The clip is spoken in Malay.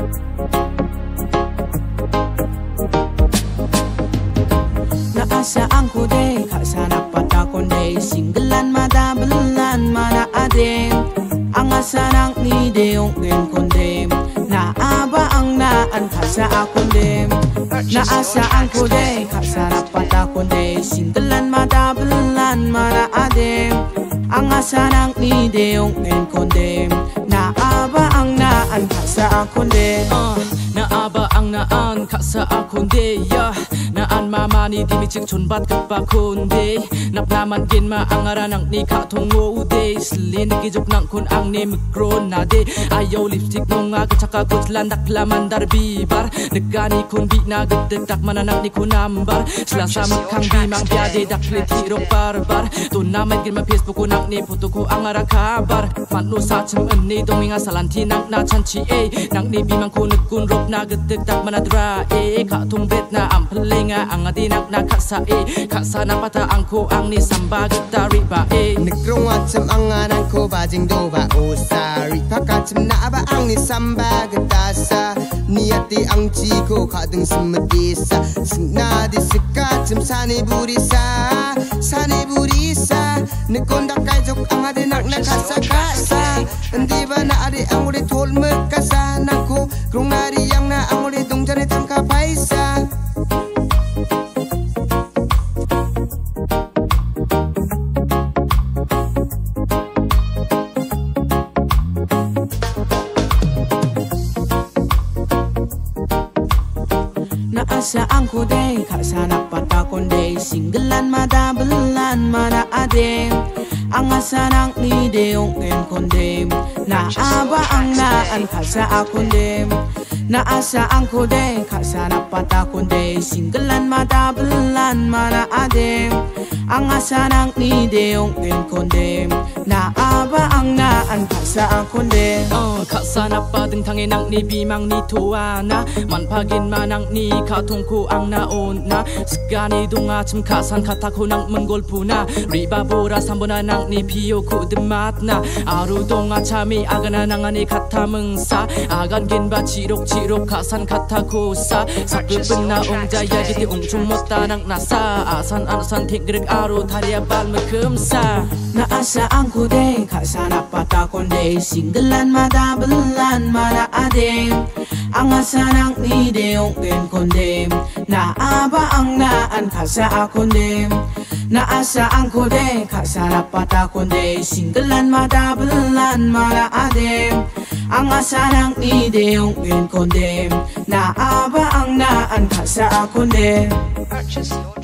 Naasaan ko de, kasanap patakon de, singgalan madabalan mana ade. Ang asanang ni de yung gen kondem, naaba ang naan kasa akon de. Naasaan ko de, kasanap patakon de, singgalan madabalan mana ade. Ang asanang ni de yung gen kondem, naaba ang naan kasa akon de. Naaba ang naan kasa akon de, yeah. Naan mamani di mi chik chun bat kapa kun de. Napnaman gin ma ang aranang ni ka tungo de. Slin gijok nang kun ang ni mikro na de. Ayaw lipstick nung aga tsaka kutlan naklaman dar bibar. Nagani kun bi na gadag tak mananak ni kun ambar. Slasamit kang bimang biade daklit hirok barbar. Tunaman gin ma Facebook ko nang ni puto ko ang ara kabar. Matno sa chim ni dominga salanti nang na chanchi nang ni bimang ko nagkun rok na gadag tak manadra ka tung bet na ampling ang adinak na kasa kasa na pata angko ang ni samba gitari ba Negrong atsam ang anang ko bajing do ba usari pakatsam na ba ang ni samba gitasa niati ang chiko kadung sumedisa singna di sekatsam sani burisa nekonda kaijok ang adinak na kasa hindi ba na adi ang uli tol megkasa nako grong nari yang na ang uli dong jane tangka paisa Naasaan ko de, kasanap patakon de, singgalan madabalan mana ade. Ang asanang ni de yung gen kondem, naaba ang naan kasa akon de. Naasaan ko de, kasanap patakon de, singgalan madabalan mana ade. Ang asanang ni de yung gen kondem, naaba ang naan kasa akon de. Kasanap pa ding tangin ang ni bimang ni tuana manpagin manang ni katungku ang naon na sigani dunga chim kasan katako nang menggolpu na riba bora sambona nang ni piyo ku demat na aru dunga chami agana nang ani kata mengsa agan gin ba cirok kasan katako sa sakupin na jaya giti chung mota nang nasa asan tinggrek aru taria bal mekemsa Naasaan ko de, kasanap patakon de, singgalan madabalan mana ade. Ang asanang ni de yung gen kondem, naaba ang naan kasa akon de. Naasaan ko de, kasanap patakon de, singgalan madabalan mana ade. Ang asanang ni de yung gen kondem, naaba ang naan kasa akon de.